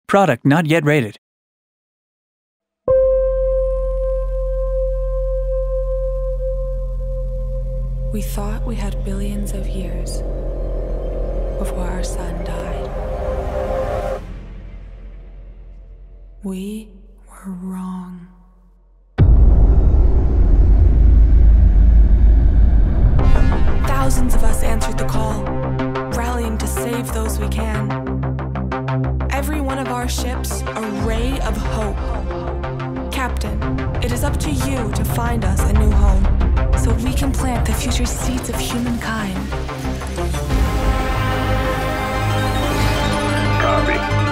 Product not yet rated. We thought we had billions of years before our sun died. We were wrong. Thousands of us answered the call, rallying to save those we can. Every one of our ships a ray of hope. Captain, it is up to you to find us a new home, so we can plant the future seeds of humankind. Copy.